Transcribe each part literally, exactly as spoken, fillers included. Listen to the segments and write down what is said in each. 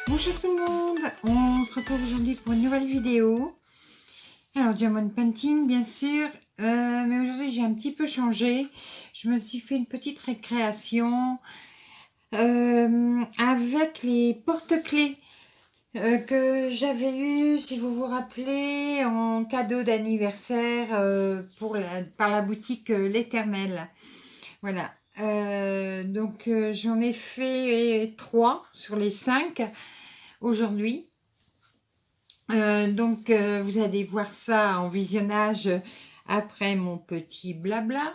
Bonjour tout le monde, on se retrouve aujourd'hui pour une nouvelle vidéo. Alors Diamond Painting bien sûr, euh, mais aujourd'hui j'ai un petit peu changé. Je me suis fait une petite récréation euh, avec les porte-clés euh, que j'avais eu, si vous vous rappelez, en cadeau d'anniversaire euh, pour la, par la boutique euh, L'Éternel. Voilà, euh, donc euh, j'en ai fait trois sur les cinq aujourd'hui. Euh, donc, euh, vous allez voir ça en visionnage après mon petit blabla.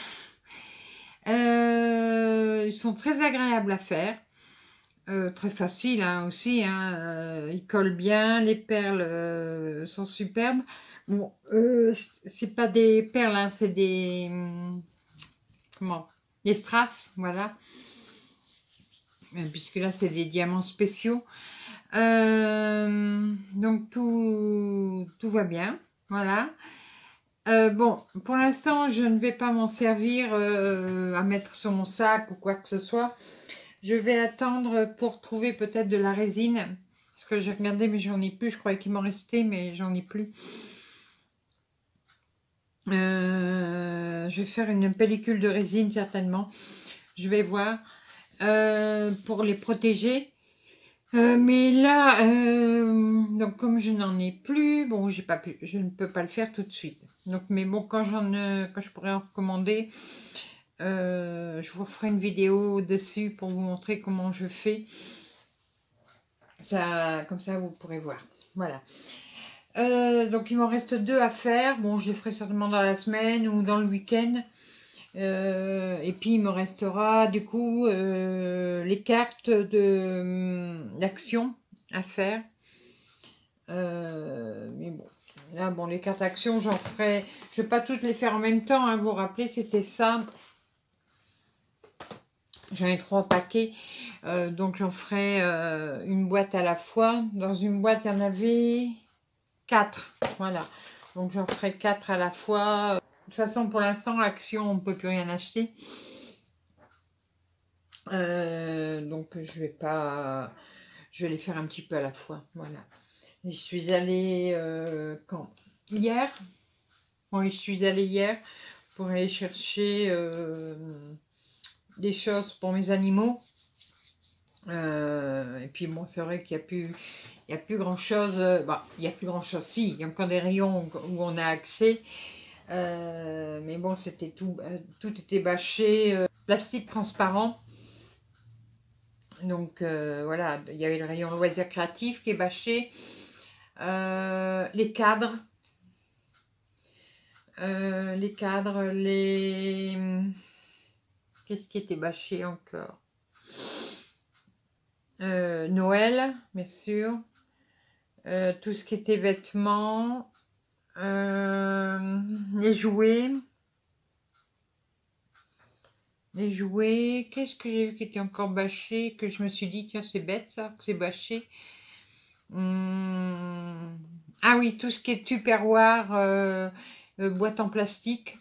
euh, ils sont très agréables à faire. Euh, très facile hein, aussi. Hein, euh, ils collent bien. Les perles euh, sont superbes. Bon, euh, c'est pas des perles, hein, c'est des... Comment? Des strass, voilà. Puisque là, c'est des diamants spéciaux. Euh, donc tout, tout va bien, voilà. Euh, bon, pour l'instant, je ne vais pas m'en servir euh, à mettre sur mon sac ou quoi que ce soit. Je vais attendre pour trouver peut-être de la résine. Parce que j'ai regardé, mais j'en ai plus. Je croyais qu'il m'en restait, mais j'en ai plus. Euh, je vais faire une pellicule de résine, certainement. Je vais voir. Euh, pour les protéger. Euh, mais là, euh, donc comme je n'en ai plus, bon, j'ai pas pu, je ne peux pas le faire tout de suite. Donc, mais bon, quand j'en, euh, quand je pourrais en recommander, euh, je vous ferai une vidéo dessus pour vous montrer comment je fais. Ça, comme ça, vous pourrez voir. Voilà. Euh, donc, il m'en reste deux à faire. Bon, je les ferai certainement dans la semaine ou dans le week-end. Euh, et puis, il me restera du coup euh, les cartes de d'action à faire. Euh, mais bon, là, bon, les cartes action, j'en ferai. Je ne vais pas toutes les faire en même temps. Hein, vous vous rappelez, c'était ça. J'en ai trois paquets. Euh, donc, j'en ferai euh, une boîte à la fois. Dans une boîte, il y en avait quatre. Voilà. Donc, j'en ferai quatre à la fois. De toute façon, pour l'instant, action, on ne peut plus rien acheter. Euh, donc, je vais pas. Je vais les faire un petit peu à la fois. Voilà. Je suis allée euh, quand hier. Oui, je suis allée hier pour aller chercher euh, des choses pour mes animaux. Euh, et puis bon, c'est vrai qu'il n'y a plus, il y a plus grand chose. Bah, il n'y a plus grand chose. Si, il y a encore des rayons où on a accès. Euh, mais bon, c'était tout, tout était bâché, euh, plastique transparent. Donc euh, voilà, il y avait le rayon loisirs créatifs qui est bâché. Euh, les cadres. Euh, les cadres, les... Qu'est-ce qui était bâché encore? euh, Noël, bien sûr. Euh, tout ce qui était vêtements. Euh, les jouets. Les jouets. Qu'est-ce que j'ai vu qui était encore bâché? Que je me suis dit, tiens, c'est bête ça, que c'est bâché. Hum... Ah oui, tout ce qui est tupperware, euh, euh, boîte en plastique.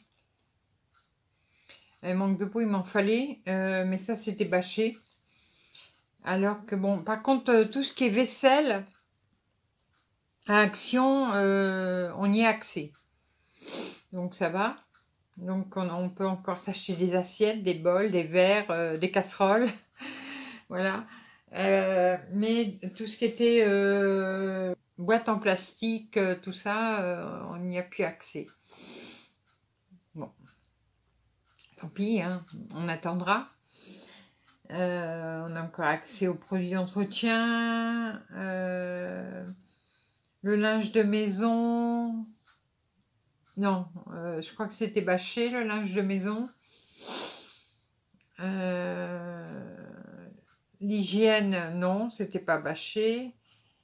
Euh, manque de peau, il m'en fallait. Euh, mais ça, c'était bâché. Alors que bon, par contre, euh, tout ce qui est vaisselle, à Action, euh, on y est accès. Donc ça va. Donc on, on peut encore s'acheter des assiettes, des bols, des verres, euh, des casseroles. Voilà. Euh, mais tout ce qui était euh, boîte en plastique, euh, tout ça, euh, on n'y a plus accès. Bon. Tant pis, hein, on attendra. Euh, on a encore accès aux produits d'entretien, euh, le linge de maison. Non, euh, je crois que c'était bâché, le linge de maison. Euh, L'hygiène, non, c'était pas bâché.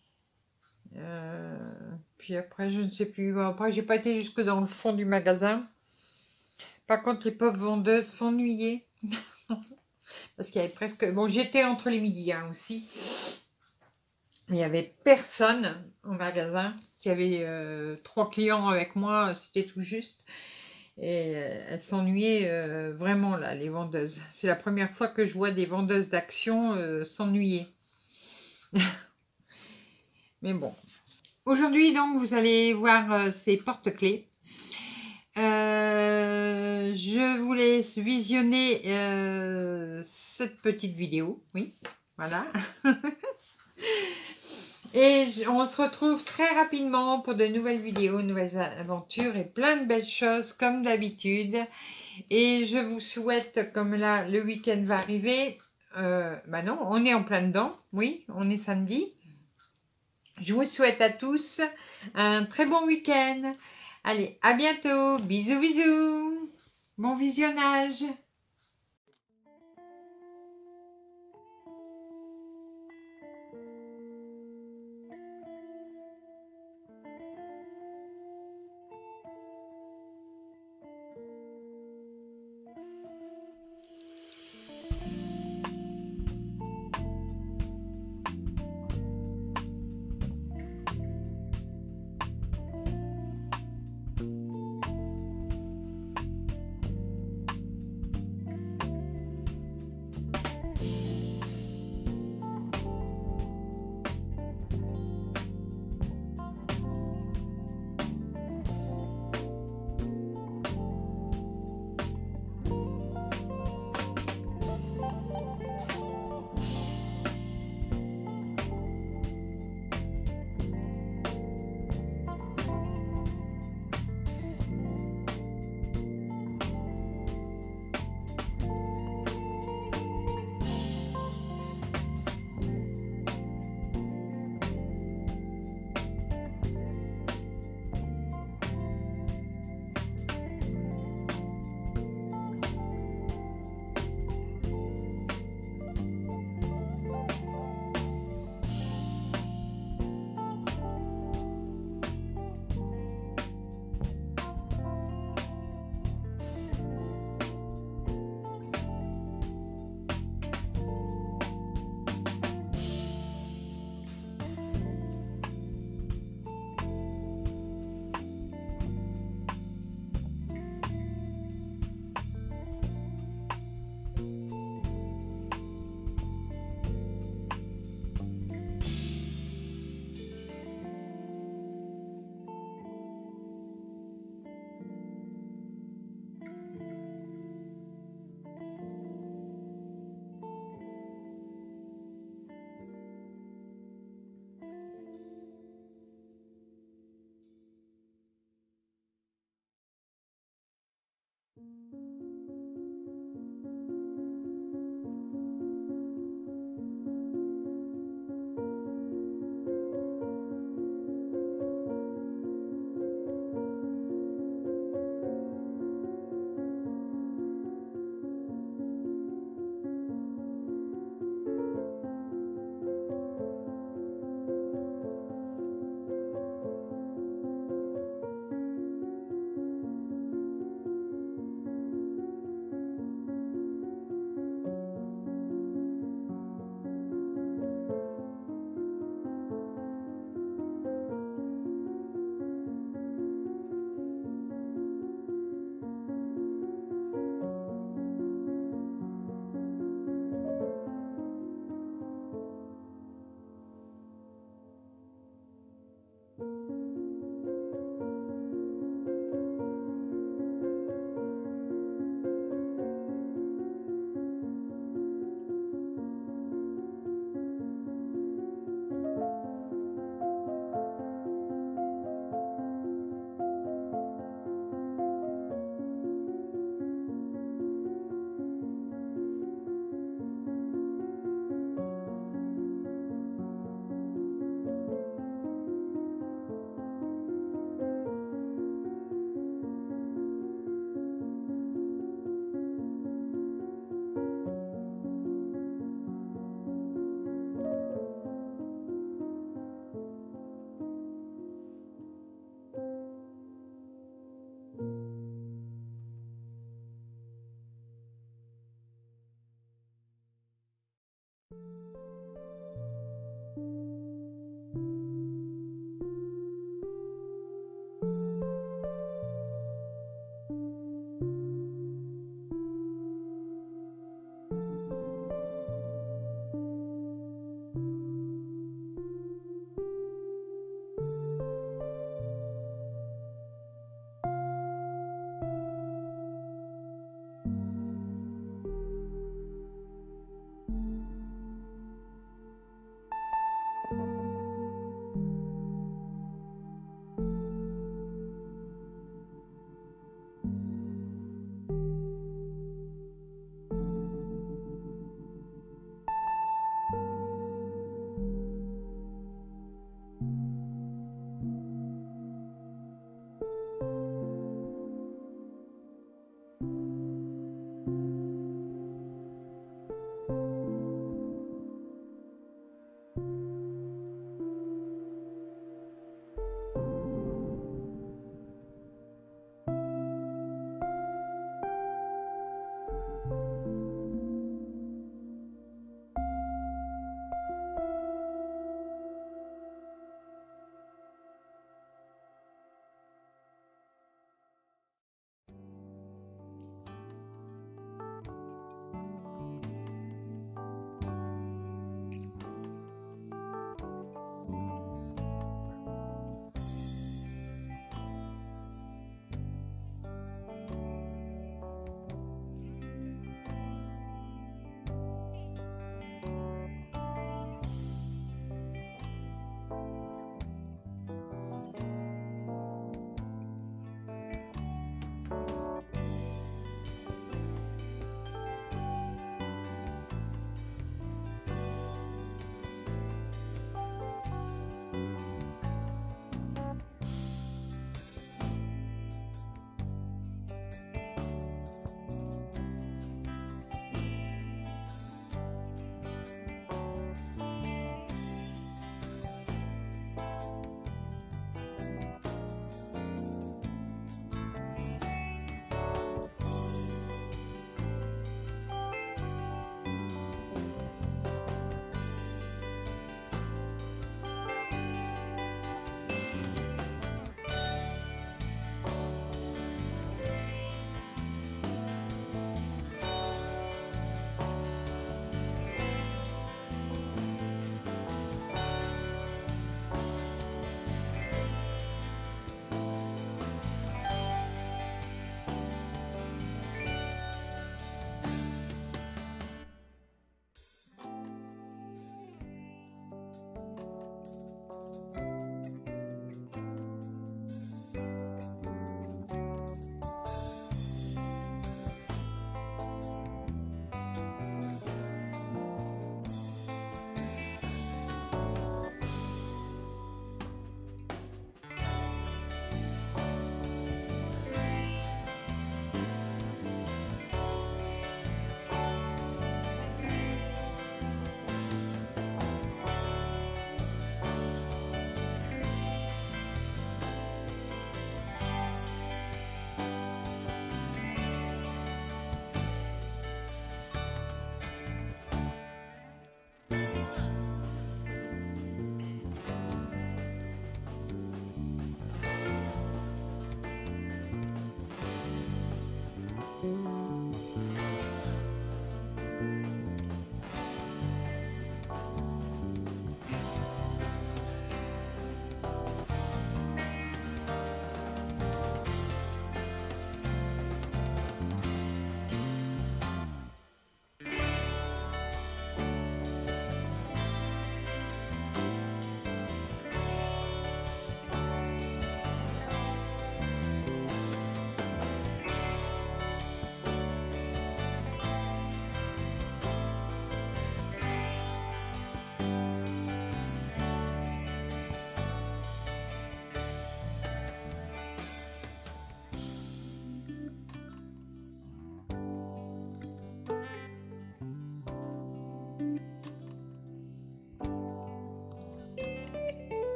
Euh, puis après, je ne sais plus. Bon, après, j'ai pas été jusque dans le fond du magasin. Par contre, les pauvres vendeuses s'ennuyaient. Parce qu'il y avait presque... Bon, j'étais entre les midis hein, aussi. Il n'y avait personne au magasin. Il y avait euh, trois clients avec moi, c'était tout juste. Et euh, elles s'ennuyaient euh, vraiment là, les vendeuses. C'est la première fois que je vois des vendeuses d'Action euh, s'ennuyer. Mais bon. Aujourd'hui, donc, vous allez voir euh, ces porte-clés. Euh, je vous laisse visionner euh, cette petite vidéo. Oui, voilà. Et on se retrouve très rapidement pour de nouvelles vidéos, nouvelles aventures et plein de belles choses comme d'habitude. Et je vous souhaite, comme là le week-end va arriver, euh, bah non, on est en plein dedans, oui, on est samedi. Je vous souhaite à tous un très bon week-end. Allez, à bientôt, bisous bisous, bon visionnage.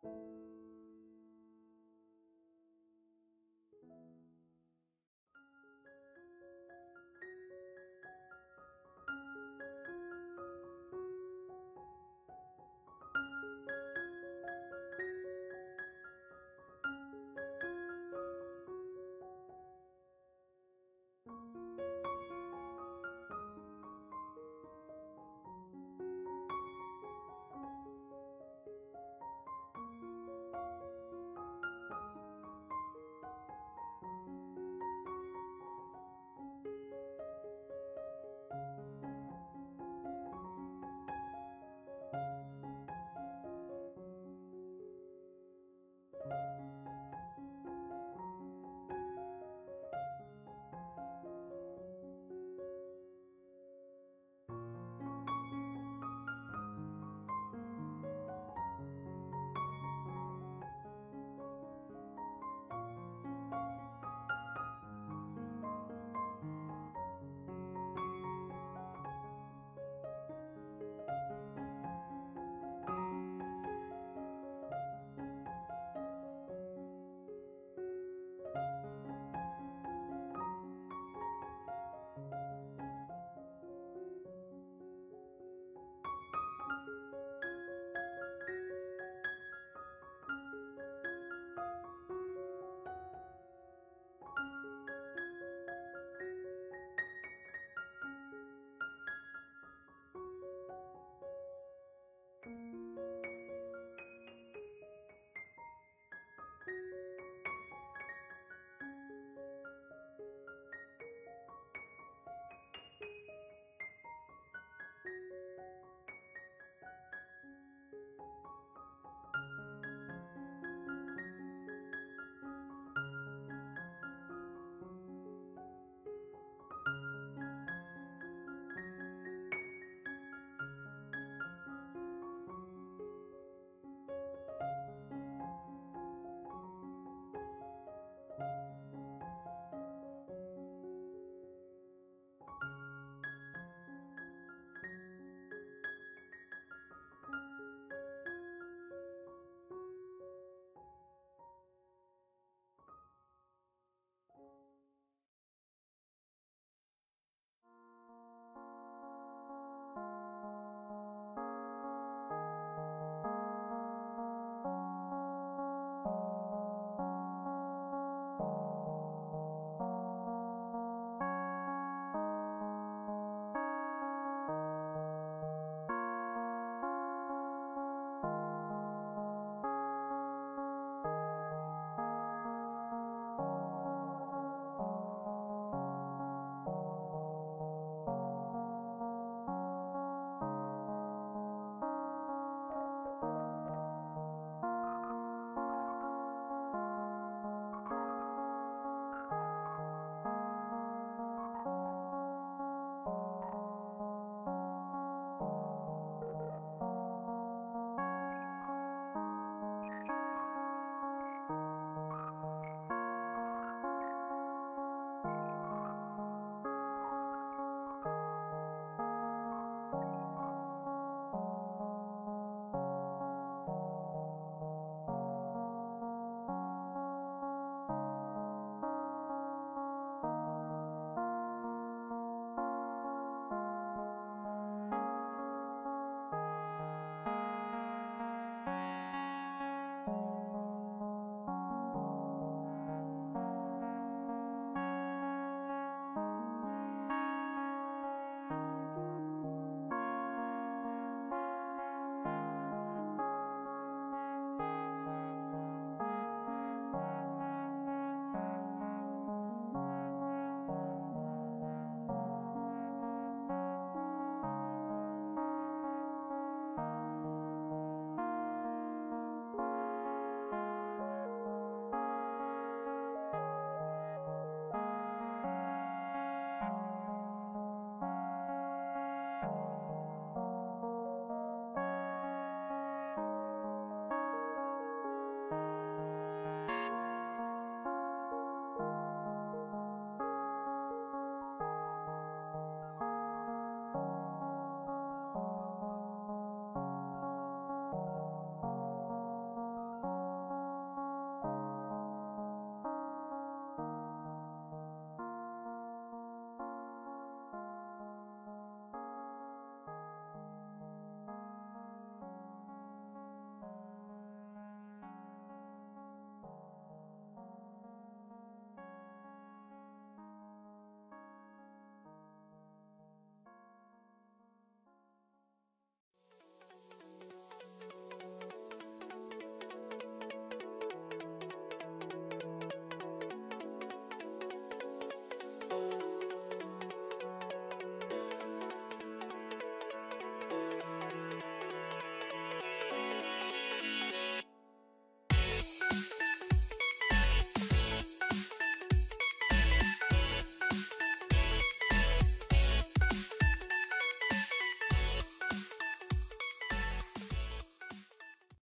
Thank you.